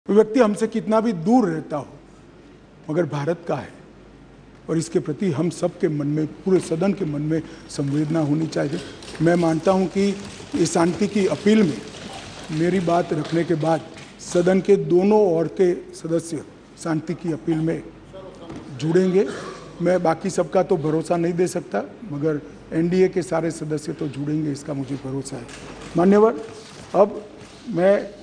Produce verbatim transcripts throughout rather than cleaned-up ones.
व्यक्ति हमसे कितना भी दूर रहता हो मगर भारत का है और इसके प्रति हम सब के मन में, पूरे सदन के मन में संवेदना होनी चाहिए। मैं मानता हूं कि इस शांति की अपील में मेरी बात रखने के बाद सदन के दोनों ओर के सदस्य शांति की अपील में जुड़ेंगे। मैं बाकी सबका तो भरोसा नहीं दे सकता मगर एनडीए के सारे सदस्य तो जुड़ेंगे, इसका मुझे भरोसा है। मान्यवर, अब मैं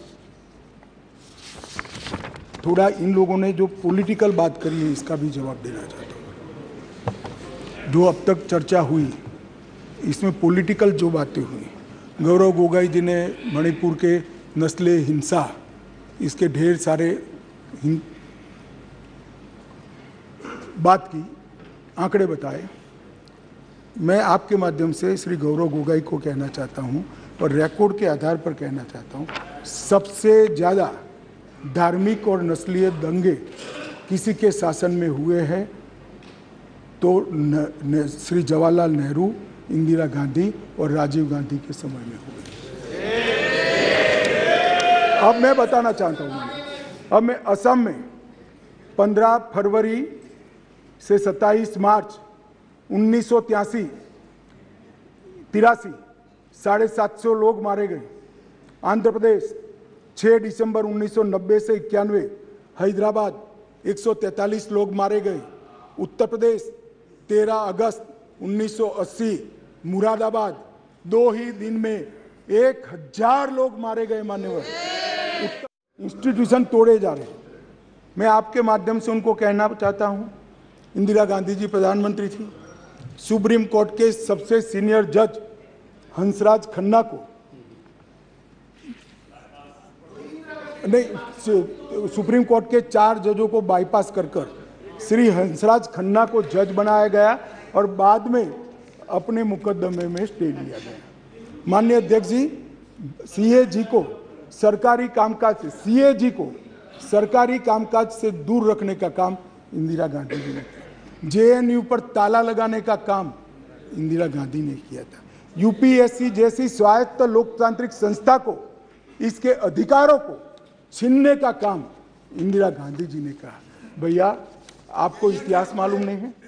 थोड़ा इन लोगों ने जो पॉलिटिकल बात करी है इसका भी जवाब देना चाहता हूँ। जो अब तक चर्चा हुई इसमें पॉलिटिकल जो बातें हुई, गौरव गोगोई जी ने मणिपुर के नस्ले हिंसा, इसके ढेर सारे बात की, आंकड़े बताए। मैं आपके माध्यम से श्री गौरव गोगोई को कहना चाहता हूं और रिकॉर्ड के आधार पर कहना चाहता हूं, सबसे ज़्यादा धार्मिक और नस्लीय दंगे किसी के शासन में हुए हैं तो न, न, श्री जवाहरलाल नेहरू, इंदिरा गांधी और राजीव गांधी के समय में हुए। अब मैं बताना चाहता हूं, अब मैं असम में पंद्रह फरवरी से सत्ताईस मार्च उन्नीस सौ तिरासी तिरासी साढ़े सात सौ लोग मारे गए। आंध्र प्रदेश छह दिसंबर उन्नीस सौ नब्बे से इक्यानवे, हैदराबाद एक सौ तैंतालीस लोग मारे गए। उत्तर प्रदेश तेरह अगस्त उन्नीस सौ अस्सी, मुरादाबाद दो ही दिन में एक हजार लोग मारे गए। मान्यवर, इंस्टीट्यूशन तोड़े जा रहे हैं। मैं आपके माध्यम से उनको कहना चाहता हूं, इंदिरा गांधी जी प्रधानमंत्री थी, सुप्रीम कोर्ट के सबसे सीनियर जज हंसराज खन्ना को नहीं, सुप्रीम कोर्ट के चार जजों को बाईपास कर कर श्री हंसराज खन्ना को जज बनाया गया और बाद में अपने मुकदमे में स्टे लिया गया। माननीय अध्यक्ष जी, सीए जी को सरकारी कामकाज से सीए जी को सरकारी कामकाज से दूर रखने का काम इंदिरा गांधी जी ने किया। जेएनयू पर ताला लगाने का काम इंदिरा गांधी ने किया था। यूपीएससी जैसी स्वायत्त लोकतांत्रिक संस्था को, इसके अधिकारों को छीनने का काम इंदिरा गांधी जी ने कहा। भैया, आपको इतिहास मालूम नहीं है?